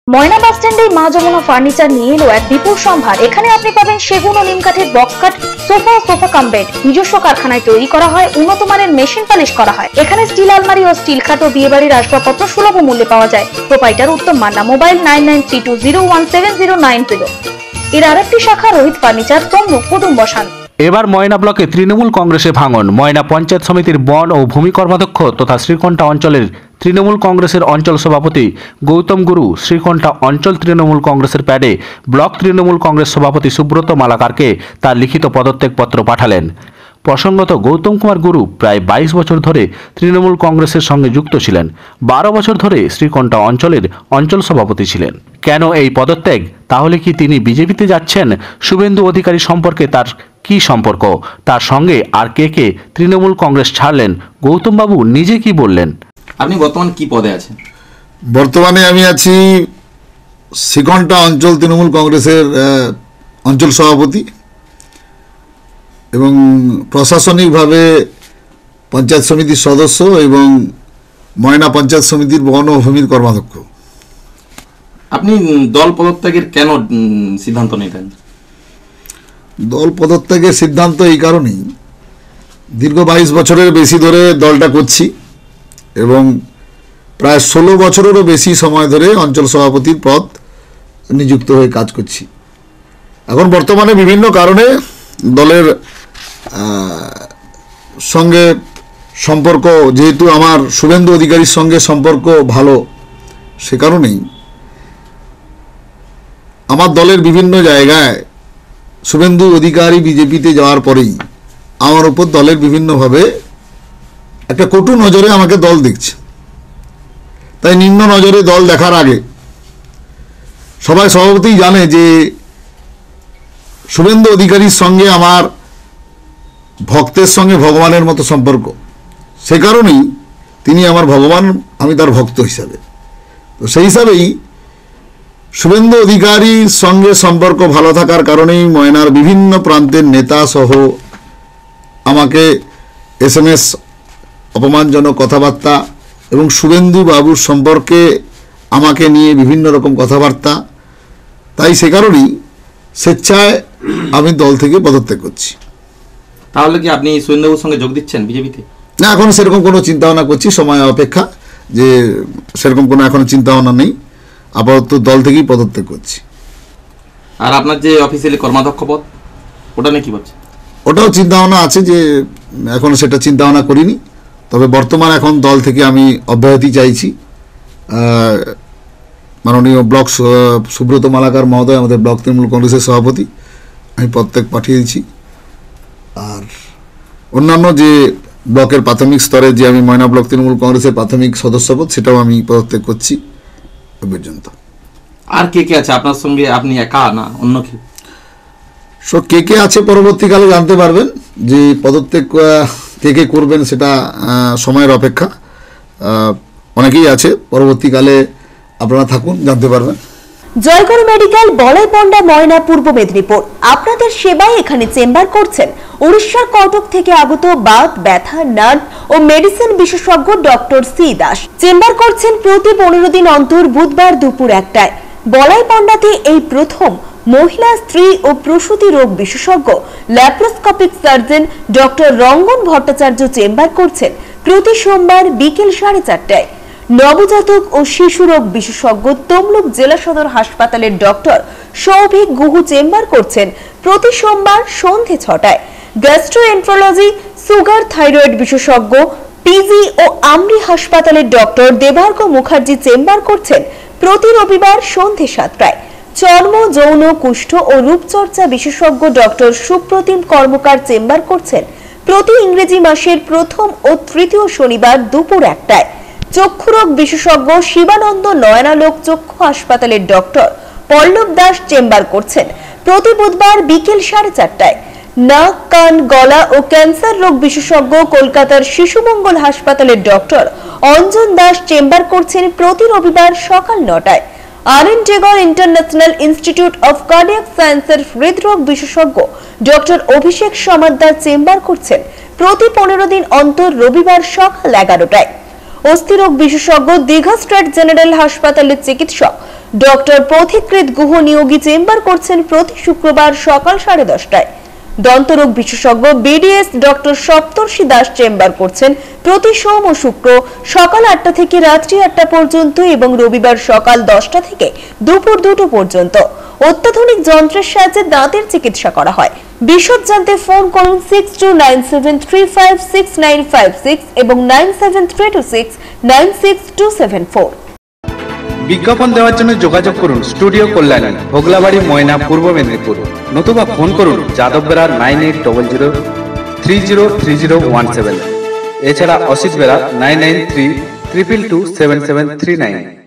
ময়না বাস স্ট্যান্ডে মা যমুনা ফার্নিচার নিয়ে এলো এক বিপুল সম্ভার। এখানে আপনি পাবেন সেগুন ও নিম কাঠের বক্স কাট, সোফা ও সোফা কাম বেড। নিজস্ব কারখানায় তৈরি করা হয়, উন্নত মানের মেশিন পালিশ করা হয়। এখানে স্টিল আলমারি ও স্টিল খাট ও বিয়ে বাড়ির আসবাবপত্র সুলভ মূল্যে পাওয়া যায়। Proprietor Uttam Manna, mobile 9932017090। এর আরেকটি শাখা রোহিত ফার্নিচার, তমলুক, কুদুম বসান। এবার ময়না ব্লকে তৃণমূল কংগ্রেসে ভাঙন। ময়না পঞ্চায়েত সমিতির বন ও ভূমি কর্মাধ্যক্ষ তথা শ্রীকণ্ঠা অঞ্চলের তৃণমূল কংগ্রেসের অঞ্চল সভাপতি গৌতম গুরু শ্রীকণ্ঠা অঞ্চল তৃণমূল কংগ্রেসের প্যাডে ব্লক তৃণমূল কংগ্রেস সভাপতি সুব্রত মালাকারকে তার লিখিত পদত্যাগপত্র পাঠালেন। প্রসঙ্গত, গৌতম কুমার গুরু প্রায় 22 বছর ধরে তৃণমূল কংগ্রেসের সঙ্গে যুক্ত ছিলেন। 12 বছর ধরে শ্রীকণ্ঠা অঞ্চলের অঞ্চল সভাপতি ছিলেন। কেন এই পদত্যাগ? তাহলে কি তিনি বিজেপিতে যাচ্ছেন? শুভেন্দু অধিকারী সম্পর্কে তার কি সম্পর্ক? তার সঙ্গে আর কে কে তৃণমূল কংগ্রেস ছাড়লেন? গৌতম বাবু নিজে কি বললেন? আপনি বর্তমানে কি পদে আছেন? বর্তমানে আমি আছি শ্রীকণ্ঠা অঞ্চল তৃণমূল কংগ্রেসের অঞ্চল সভাপতি এবং প্রশাসনিকভাবে পঞ্চায়েত সমিতির সদস্য এবং ময়না পঞ্চায়েত সমিতির বন ও ভূমির কর্মাধ্যক্ষ। আপনি দল পদত্যাগের কেন সিদ্ধান্ত নিলেন? দল পদত্যাগের সিদ্ধান্ত এই কারণেই, দীর্ঘ 22 বছরের বেশি ধরে দলটা করছি এবং প্রায় 16 বছরেরও বেশি সময় ধরে অঞ্চল সভাপতির পদ নিযুক্ত হয়ে কাজ করছি। এখন বর্তমানে বিভিন্ন কারণে দলের সঙ্গে সম্পর্ক, যেহেতু আমার শুভেন্দু অধিকারীর সঙ্গে সম্পর্ক ভালো, সে কারণেই আমার দলের বিভিন্ন জায়গায় শুভেন্দু অধিকারী বিজেপিতে যাওয়ার পরেই আমার উপর দলের বিভিন্নভাবে একটা কটু নজরে আমাকে দল দেখছে। তাই নিম্ন নজরে দল দেখার আগে সবাই সভাপতিই জানে যে শুভেন্দু অধিকারীর সঙ্গে আমার ভক্তের সঙ্গে ভগবানের মতো সম্পর্ক। সে কারণেই তিনি আমার ভগবান, আমি তার ভক্ত হিসাবে। তো সেই হিসাবেই শুভেন্দু অধিকারীর সঙ্গে সম্পর্ক ভালো থাকার কারণেই ময়নার বিভিন্ন প্রান্তের নেতা সহ আমাকে SMS অপমানজনক কথাবার্তা এবং শুভেন্দু বাবুর সম্পর্কে আমাকে নিয়ে বিভিন্ন রকম কথাবার্তা। তাই সে কারণেই স্বেচ্ছায় আমি দল থেকে পদত্যাগ করছি। তাহলে কি আপনি শুভেন্দুবাবুর সঙ্গে যোগ দিচ্ছেন বিজেপিতে? না, এখন সেরকম কোনো চিন্তাভাবনা করছি, সময় অপেক্ষা, যে সেরকম কোনো এখন চিন্তাভাবনা নেই। আপাতত দল থেকেই পদত্যাগ করছি। আর আপনার যে অফিসিয়ালি কর্মাধ্যক্ষ পদ, ওটা নিয়ে কি ভাবছেন? ওটাও চিন্তাভাবনা আছে, যে এখন সেটা চিন্তাভাবনা করিনি। তবে বর্তমান এখন দল থেকে আমি অব্যাহতি চাইছি। মাননীয় ব্লক সুব্রত মালাকার মহোদয়, আমাদের ব্লক তৃণমূল কংগ্রেসের সভাপতি, আমি পদত্যাগ পাঠিয়ে দিয়েছি। আর অন্যান্য যে ব্লকের প্রাথমিক স্তরে যে আমি ময়না ব্লক তৃণমূল কংগ্রেসের প্রাথমিক সদস্যপদ, সেটাও আমি পদত্যাগ করছি পর্যন্ত। আর কে কে আছে আপনার সঙ্গে? আপনি একা না অন্য কেউ? কে কে আছে পরবর্তীকালে জানতে পারবেন। যে পদত্যাগ কে কে করবেন সেটা সময়ের অপেক্ষা। অনেকেই আছে, পরবর্তীকালে আপনারা থাকুন, জানতে পারবেন। জয়গুরু মেডিকেল, বলাইপন্ডা, ময়না, পূর্ব মেদিনীপুর। আপনাদের সেবায় এখানে চেম্বার করছেন উড়িষ্যার কটক থেকে আগত বাত, ব্যথা, নার্ভ ও মেডিসিন বিশেষজ্ঞ ডক্টর সি দাস। চেম্বার করছেন প্রতি 15 দিন অন্তর বুধবার দুপুর 1টায়। বলাইপন্ডাতে এই প্রথম মহিলা, স্ত্রী ও প্রসূতি রোগ বিশেষজ্ঞ laparoscopic surgeon doctor Rangan Bhattacharya chamber করছেন প্রতি সোমবার বিকেল 4:30টায়। নবজাতক ও শিশু রোগ বিশেষজ্ঞ তমলুক জেলা সদর হাসপাতালের ডক্টর সৌভিক গুহু চেম্বার করছেন প্রতি সোমবার সন্ধ্যে 6টায়। গ্যাস্ট্রোএন্টারোলজি, সুগার, থাইরয়েড বিশেষজ্ঞ পিজি ও আমরি হাসপাতালের ডক্টর দেবার্ঘ মুখার্জি চেম্বার করছেন প্রতি রবিবার সন্ধ্যে 7টায়। চর্ম, যৌন, কুষ্ঠ ও রূপচর্চা বিশেষজ্ঞ ডক্টর সুপ্রতিম কর্মকার চেম্বার করছেন প্রতি ইংরেজি মাসের প্রথম ও তৃতীয় শনিবার দুপুর 1টায়। চক্ষুরোগ বিশেষজ্ঞ শিবানন্দ নয়নালোক চক্ষু হাসপাতালের ডক্টর পল্লব দাস চেম্বার করছেন প্রতি বুধবার বিকেল 4:30টায়। নাক, কান, গলা ও ক্যান্সার রোগ বিশেষজ্ঞ কলকাতার শিশুমঙ্গল হাসপাতালের ডক্টর অঞ্জন দাস চেম্বার করছেন প্রতি রবিবার সকাল 9টায়। RN Tagore international institute of cardiac সায়েন্সের হৃদরোগ বিশেষজ্ঞ ডক্টর অভিষেক সমাদ্দার চেম্বার করছেন প্রতি 15 দিন অন্তর রবিবার সকাল 11টায়। অস্থিরোগ বিশেষজ্ঞ দীঘা স্ট্রেট জেনারেল হাসপাতালের চিকিৎসক ডক্টর পথিকৃৎ গুহ নিয়োগী চেম্বার করছেন প্রতি শুক্রবার সকাল 10:30টায়। দন্তরোগ বিশেষজ্ঞ BDS doctor Saptarshi Das chamber করছেন প্রতি সোম ও শুক্র সকাল 8টা থেকে রাত্রি 8টা পর্যন্ত এবং রবিবার সকাল 10টা থেকে দুপুর 2টো পর্যন্ত। অত্যাধুনিক যন্ত্রের সাহায্যে দাঁতের চিকিৎসা করা হয়। বিশদ জানতে ফোন করুন 6297356956 এবং 9732696274। বিজ্ঞাপন দেওয়ার জন্য যোগাযোগ করুন স্টুডিও কল্যাণী, ভোগলাবাড়ি, ময়না, পূর্ব মেদিনীপুর। নতুবা ফোন করুন যাদববেড়া 9800303017। এছাড়া অসিত বেড়া 9932227739।